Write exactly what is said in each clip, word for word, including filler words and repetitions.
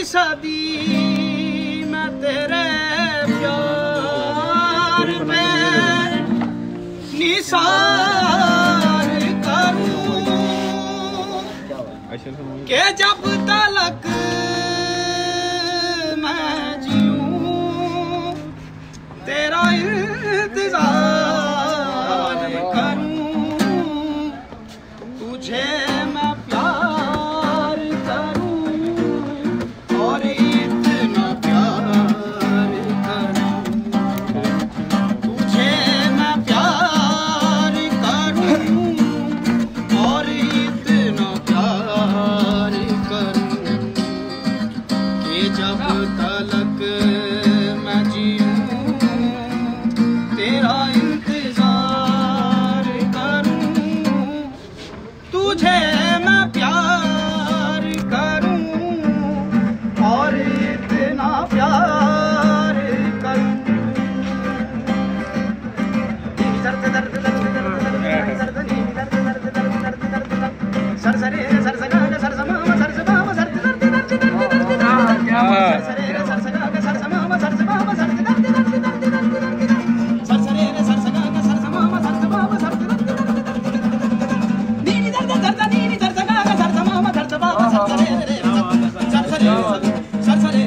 सदी मैं तेरे प्यार पे निसार करूं के जब तलक मैं जीऊं तेरा इंतजार करूं तुझे मैं प्यार करूं और इतना प्यार करूं तुझे मैं प्यार करूं और इतना प्यार करूं कि जब तलक मैं जीऊं तेरा इंतजार करूं तुझे मैं प्यार करूं और इतना प्यार करूं दर्द दर्द दर्द दर्द दर्द दर्द दर्द दर्द दर्द सर सरे सर सगा सर समा सर समा सर दर्द दर्द दर्द दर्द सर सरे सर सगा सर समा सर समा सर दर्द दर्द दर्द दर्द सर सरे सर सगा सर समा सर समा सर दर्द दर्द नीनी दर्द दर्द नीनी सर सगा सर समा सर समा सर सरे सर सरे सर सरे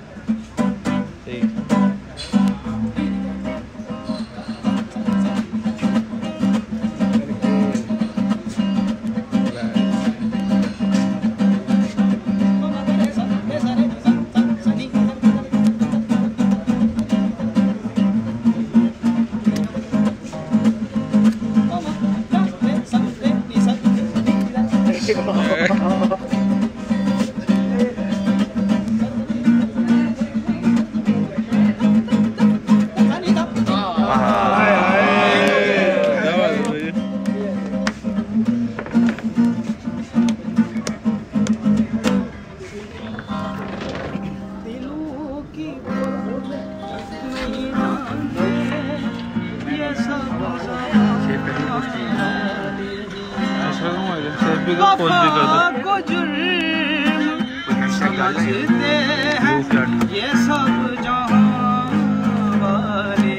को जुर्म समझते हैं ये सब जहां वाले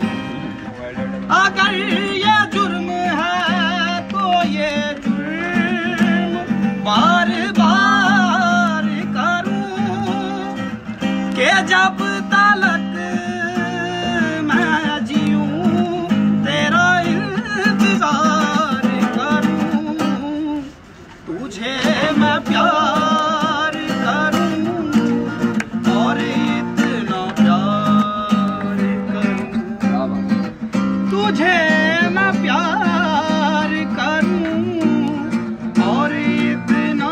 अगर ये जुर्म है तो ये जुर्म बार बार करूं के जब तलक मैं जीऊं तेरा इंतजार करूं तुझे मैं प्यार करूं और इतना प्यार करूं तुझे मैं प्यार करूं और इतना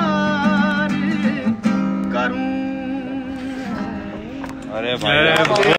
प्यार करूं। अरे भाई